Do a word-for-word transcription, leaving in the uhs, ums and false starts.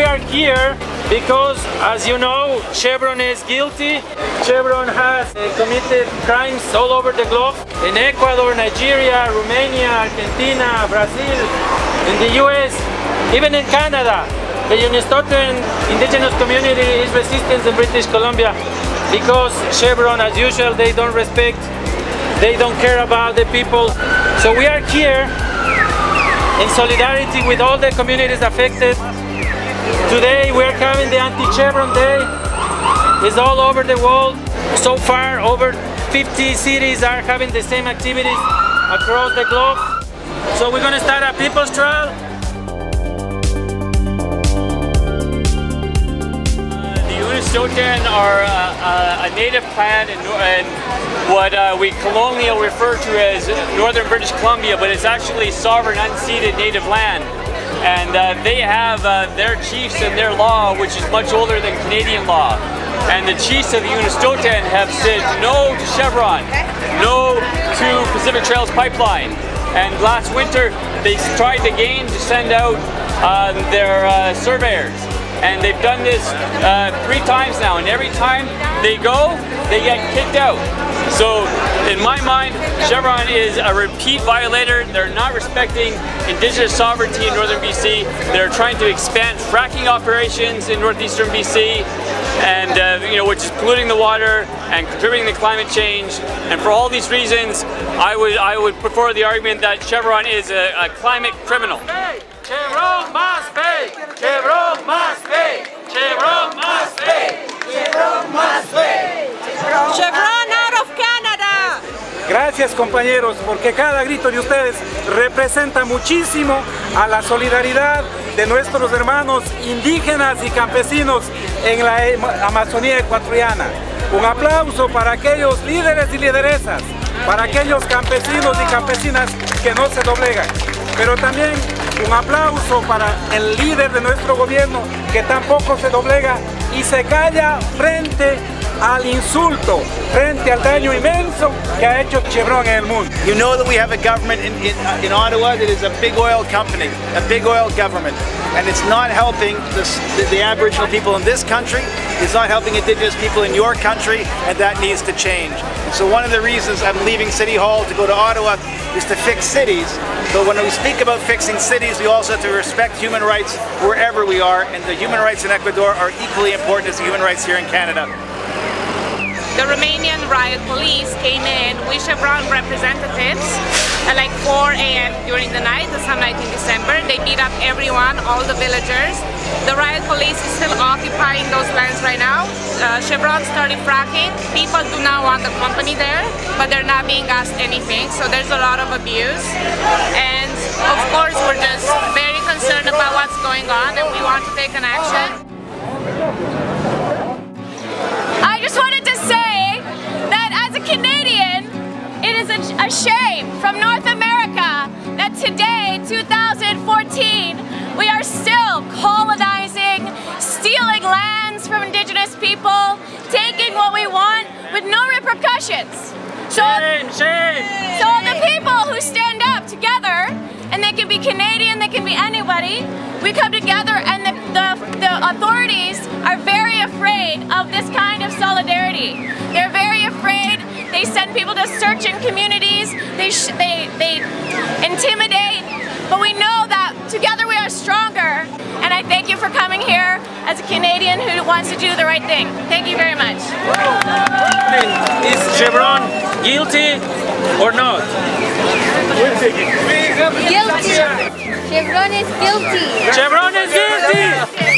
are here because, as you know, Chevron is guilty. Chevron has uh, committed crimes all over the globe. In Ecuador, Nigeria, Romania, Argentina, Brazil, in the U S, even in Canada. The Unistoten indigenous community is resistant in British Columbia because Chevron, as usual, they don't respect, they don't care about the people. So we are here in solidarity with all the communities affected. Today we are having the Anti-Chevron Day. It's all over the world. So far, over fifty cities are having the same activities across the globe. So we're going to start a people's trial. Unistoten are uh, a native clan in, in what uh, we colonial refer to as northern British Columbia, but it's actually sovereign unceded native land. And uh, they have uh, their chiefs and their law, which is much older than Canadian law. And the chiefs of the Unistoten have said no to Chevron, no to Pacific Trails Pipeline. And last winter they tried again to send out uh, their uh, surveyors. And they've done this uh, three times now, and every time they go, they get kicked out. So, in my mind, Chevron is a repeat violator. They're not respecting indigenous sovereignty in northern B C. They're trying to expand fracking operations in northeastern B C, and uh, you know, which is polluting the water and contributing to climate change. And for all these reasons, I would I would put forward the argument that Chevron is a, a climate criminal. Chevron must pay! Chevron must pay! Chevron must pay! Chevron must pay! Chevron out of Canada! Gracias, compañeros, porque cada grito de ustedes representa muchísimo a la solidaridad de nuestros hermanos indígenas y campesinos en la Amazonía ecuatoriana. Un aplauso para aquellos líderes y lideresas, para aquellos campesinos y campesinas que no se doblegan. Pero también un aplauso para el líder de nuestro gobierno que tampoco se doblega y se calla frente al insulto, frente al daño inmenso que ha hecho Chevron en el mundo. You know that we have a government in, in, uh, in Ottawa that is a big oil company, a big oil government, and it's not helping the, the, the Aboriginal people in this country, it's not helping Indigenous people in your country, and that needs to change. And so one of the reasons I'm leaving City Hall to go to Ottawa is to fix cities, but when we speak about fixing cities, we also have to respect human rights wherever we are, and the human rights in Ecuador are equally important as the human rights here in Canada. The Romanian riot police came in with Chevron representatives at like four A M during the night, some night in December. They beat up everyone, all the villagers. The riot police is still occupying those lands right now. Uh, Chevron started fracking. People do not want the company there, but they're not being asked anything, so there's a lot of abuse. And of course, we're just very concerned about what's going on, and we want to take an action. I just wanted to say that as a Canadian, it is a, a shame from North America that today, two thousand fourteen, we are still colonizing, stealing lands from Indigenous people, taking what we want with no repercussions. So, shame, shame. so the people who stand up together, and they can be Canadian, they can be anybody, we come together, and the, the, the authorities are very afraid of this kind of solidarity. They're very afraid. They send people to search in communities. They, sh they, they intimidate. But we know that together we are stronger. And I thank you for coming here as a Canadian who wants to do the right thing. Thank you very much. Is Chevron guilty or not? Guilty. Chevron is guilty. Chevron is guilty!